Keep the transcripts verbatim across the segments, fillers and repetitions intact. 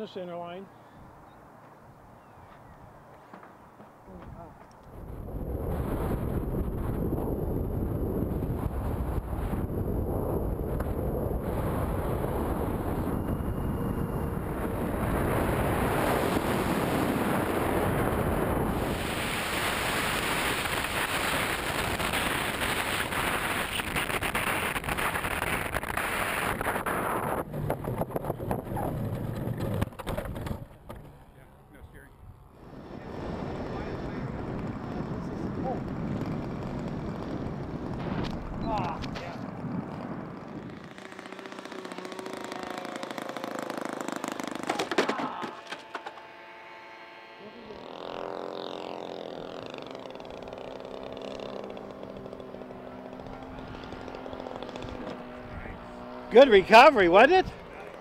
the center line. Good recovery, wasn't it?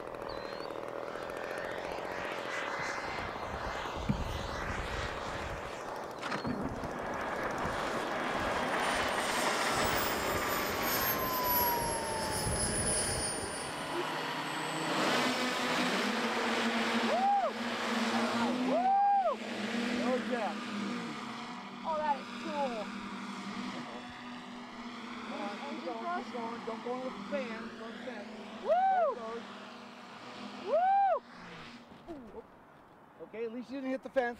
Oh, that is cool. Don't go in with the fan. Woo! Woo! Okay, at least you didn't hit the fence.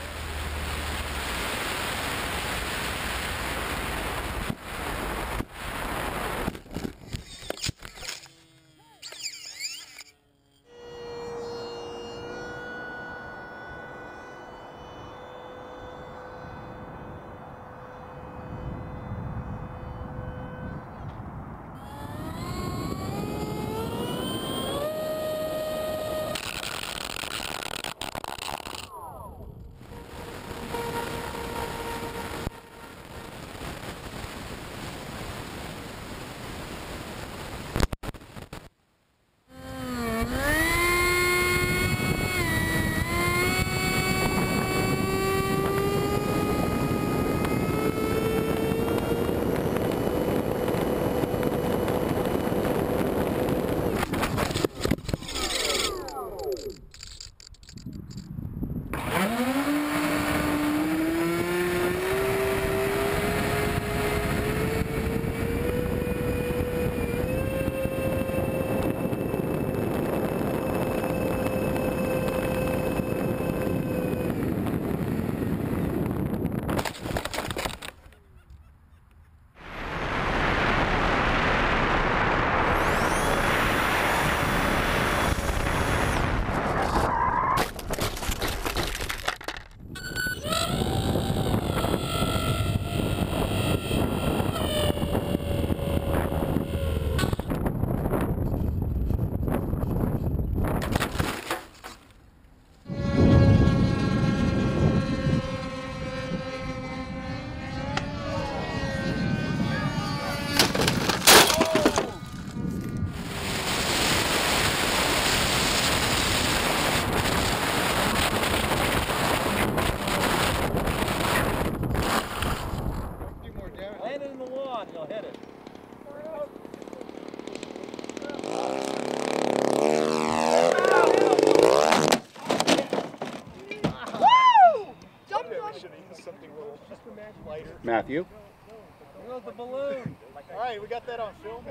Matthew? There goes the balloon. All right, we got that on film.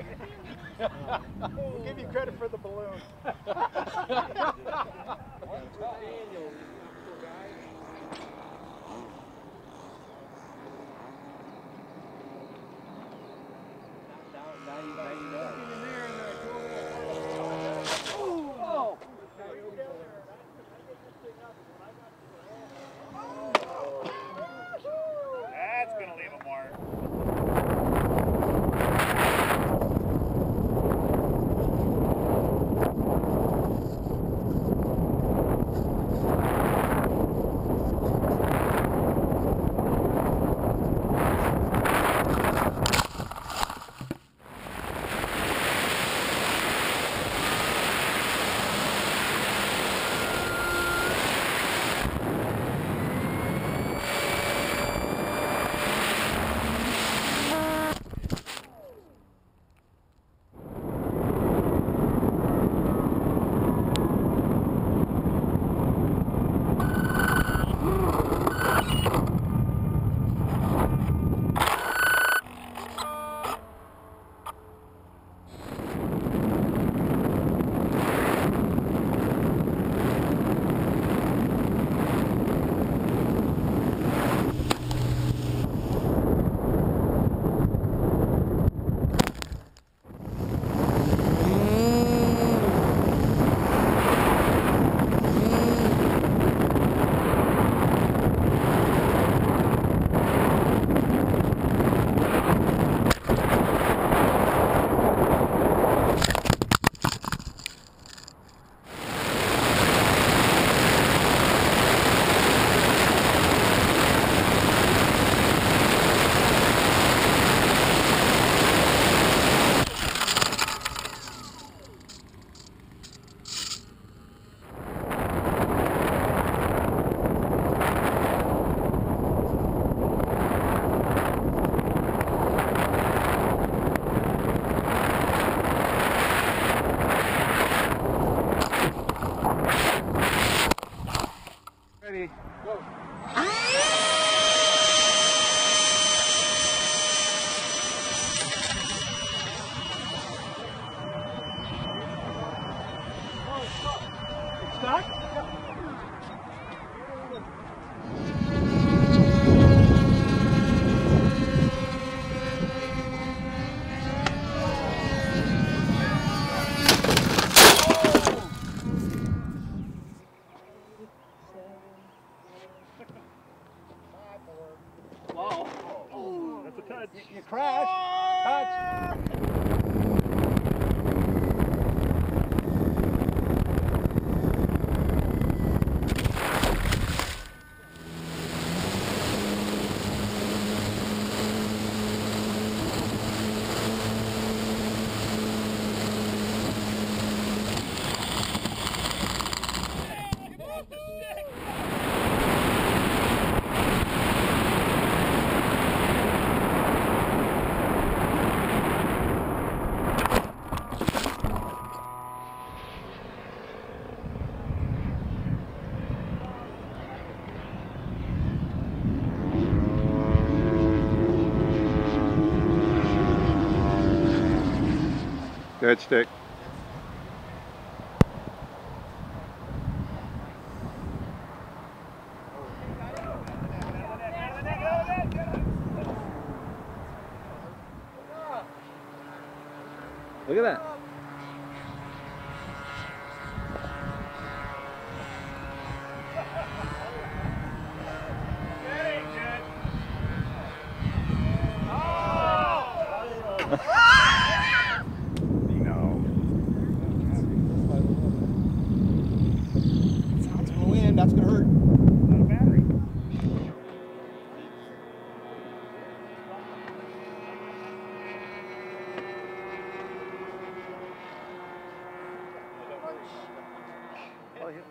We'll give you credit for the balloon. That's gonna leave a mark. You crashed. Touch. Dead stick. Look at that. That's gonna hurt. Not a battery. Oh, yeah.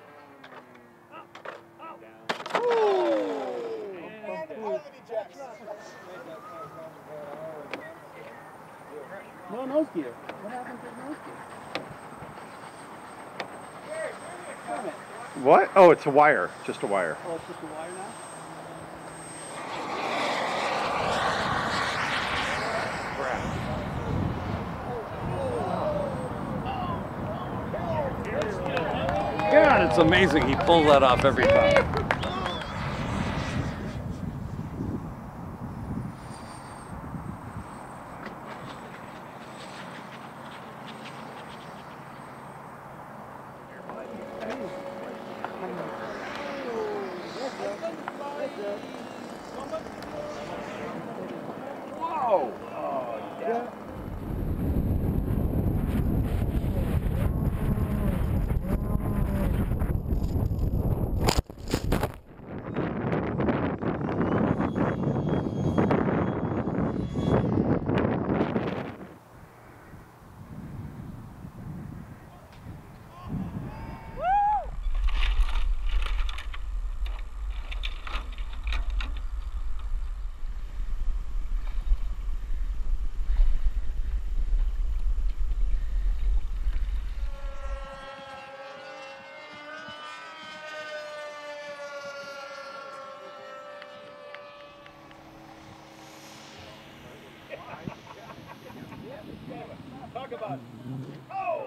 No nose gear. What happened to the nose gear? What? Oh, it's a wire. Just a wire. Oh, it's just a wire now? God, it's amazing he pulls that off every time. Whoa! Oh, yeah. Talk about it. Oh!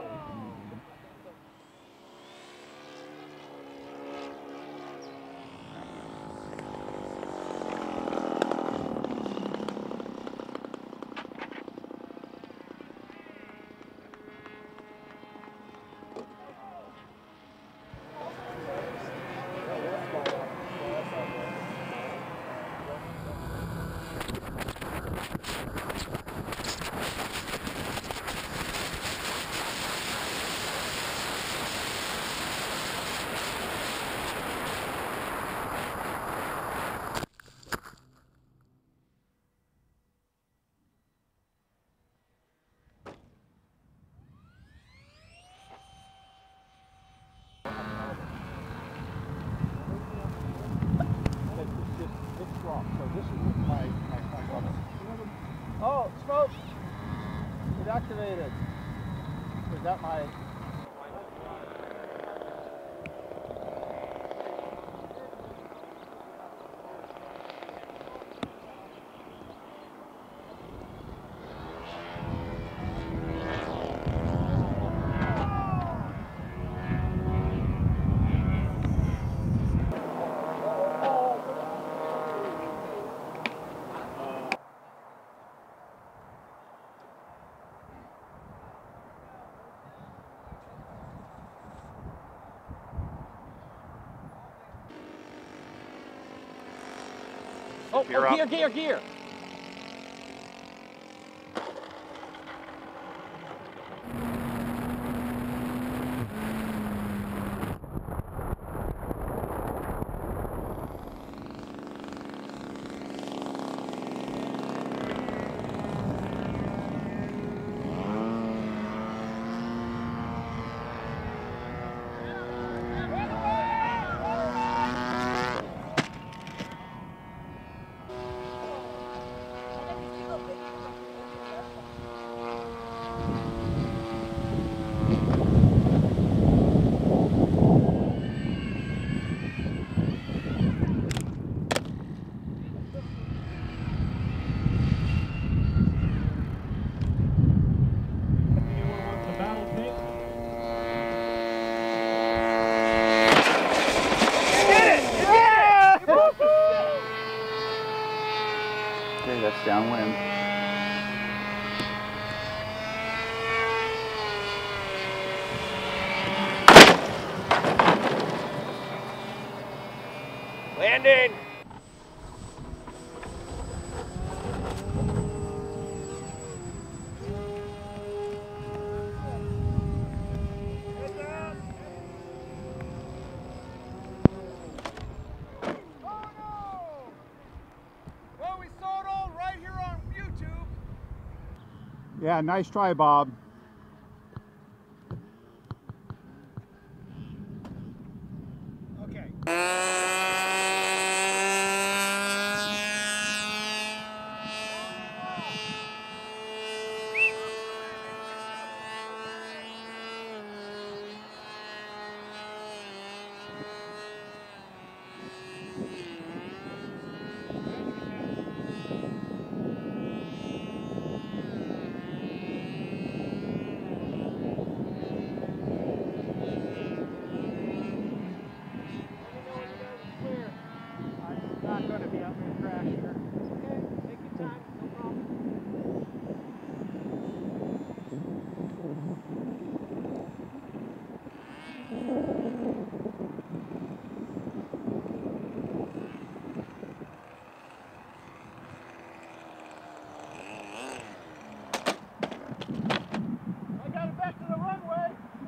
Oh, smoke! It activated. Is that my... Oh, Gear oh up. gear, gear, gear. Okay, that's downwind. Landing. Well, we saw it all right here on YouTube. Yeah, nice try, Bob. Okay. Not going to be out there crash here. Okay, take your time, no problem. I got it back to the runway.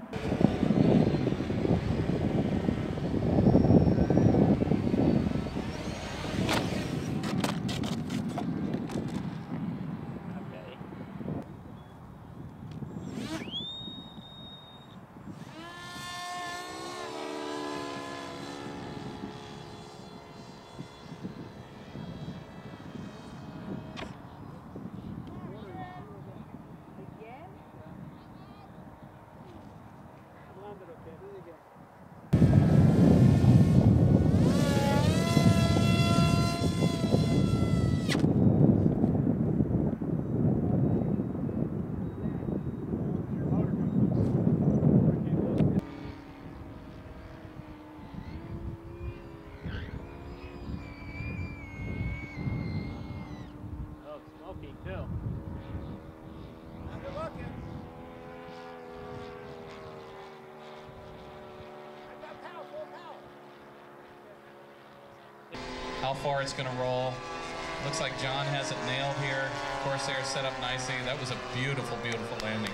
How far it's going to roll. Looks like John has it nailed here. Corsair set up nicely. That was a beautiful, beautiful landing.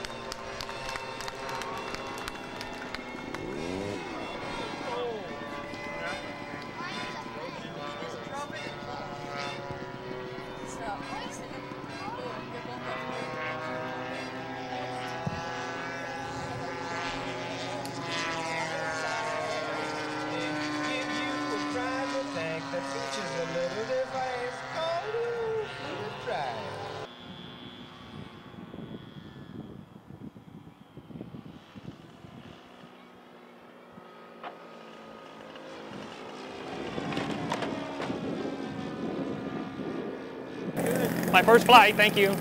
My first flight, thank you.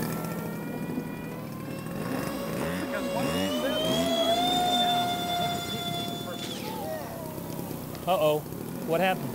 Uh-oh, what happened?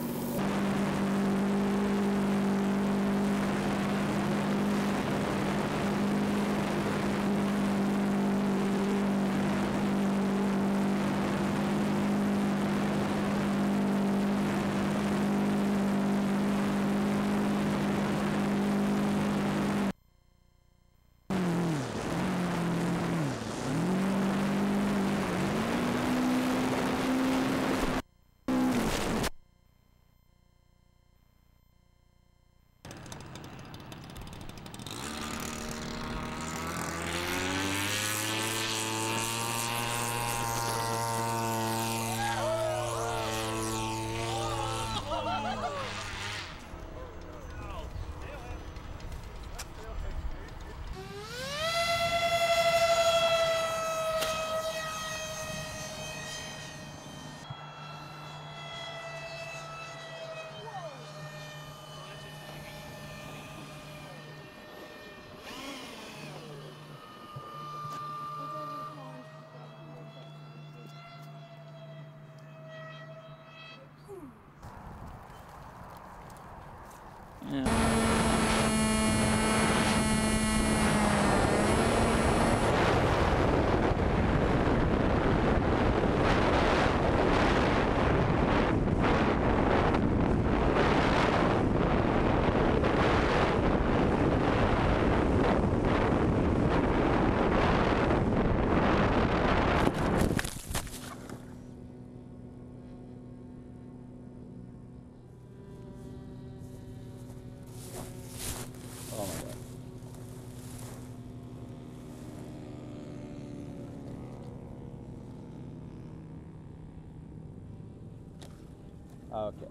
Okay.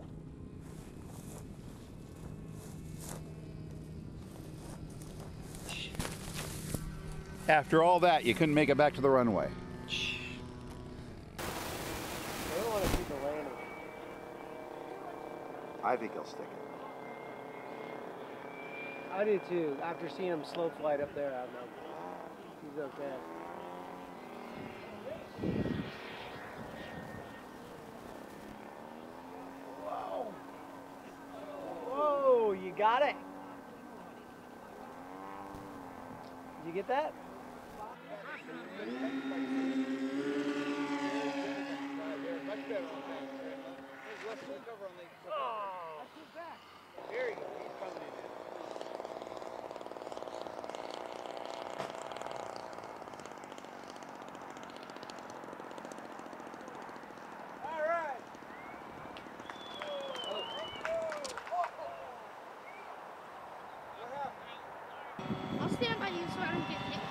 After all that, you couldn't make it back to the runway. I don't want to see the landing. I think he'll stick it. I do too. After seeing him slow flight up there, I don't know. He's okay. Whoa! Whoa! You got it. Did you get that? Oh! There you go. He's coming in. All right. I'll stand by you so I don't get hit.